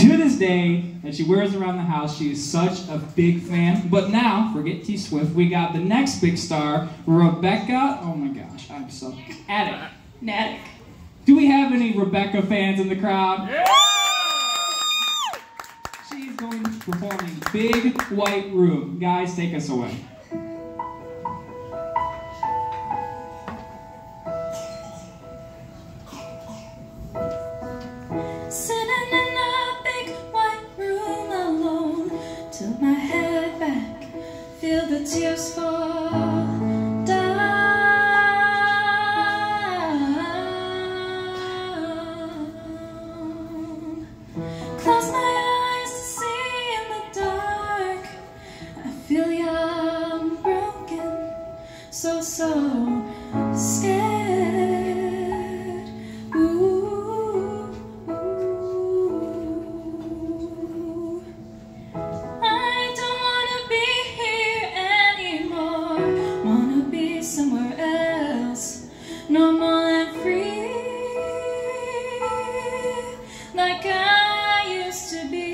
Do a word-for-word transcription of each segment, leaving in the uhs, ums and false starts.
to this day, that she wears around the house. She is such a big fan. But now, forget T Swift, we got the next big star, Rebecca. Oh my gosh, I'm so Attic. Natick. Do we have any Rebecca fans in the crowd? Yeah! She's going to perform in Big White Room. Guys, take us away. Sitting in a big white room alone, tilt my head back, feel the tears fall down. Close my eyes to see in the dark. I feel young, broken, so, so scared. Ooh, ooh. I don't wanna be here anymore. Wanna be somewhere else, normal and free, like I used to be.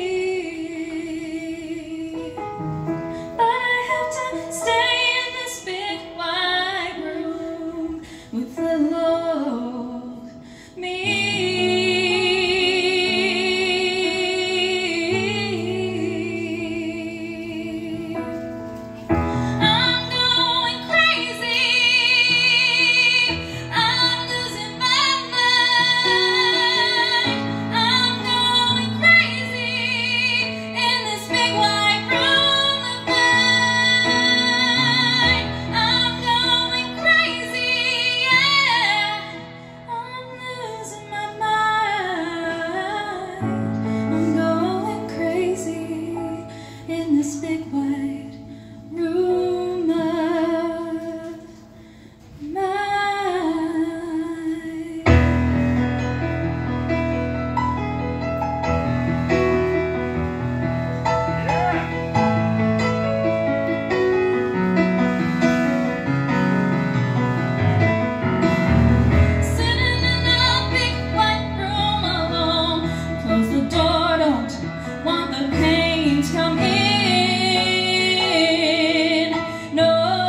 But I have to stay in this big white room with little old me. I'm going crazy. I'm losing my mind. I'm going crazy in this big white room of mine. I'm going crazy, yeah. I'm losing my mind. I'm going crazy in this big white room of mine. Sitting in a big white room alone, close the door, don't want the pain to come in. No,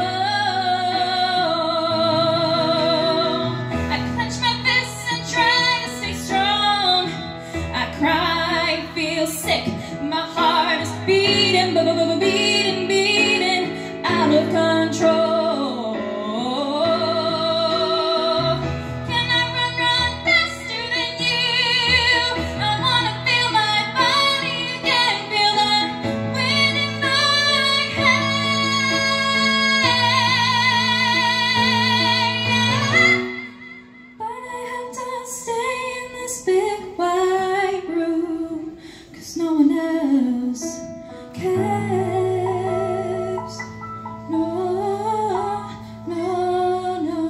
I clench my fists and try to stay strong. I cry, feel sick, my heart is beating, beating, beating, out of control. Can I run, run faster than you? I wanna feel my body again, feel the wind in my hair. But I have to stay in this big white room, 'cause no one else cares. No, no, no.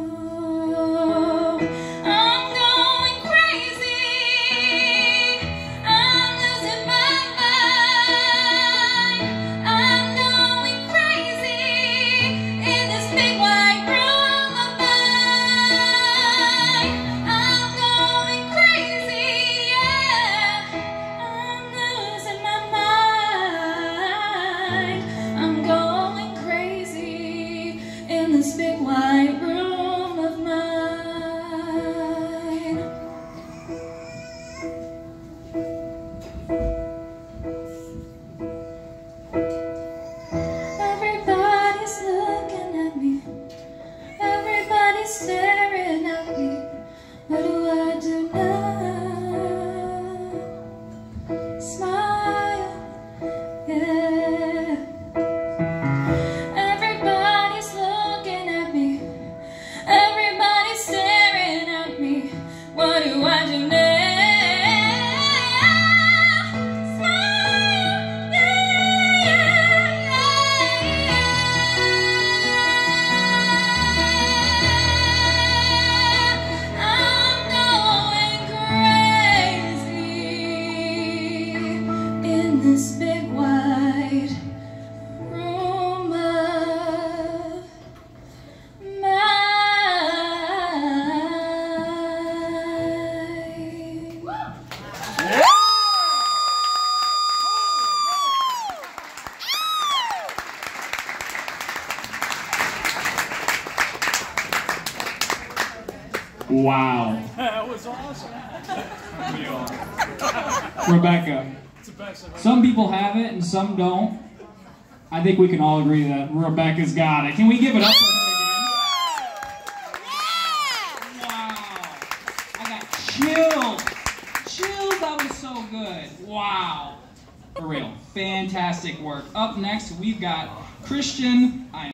I'm going crazy. I'm losing my mind. I'm going crazy in this big white room of mine. I'm going crazy, yeah. I'm losing my mind. I'm going crazy in this big white room of mine. Everybody's looking at me. Everybody's staring at me. What do I do now? Smile, yeah. Everybody's looking at me. Everybody's staring at me. What do I do now? Smile, yeah, yeah, yeah. I'm going crazy in this big white room of mine. Wow. That was awesome. Rebecca. It's the best I've ever Some people have it and some don't. I think we can all agree that Rebecca's got it. Can we give it up for her again? Wow. I got chills. Chills, that was so good. Wow. For real. Fantastic work. Up next, we've got Christian. I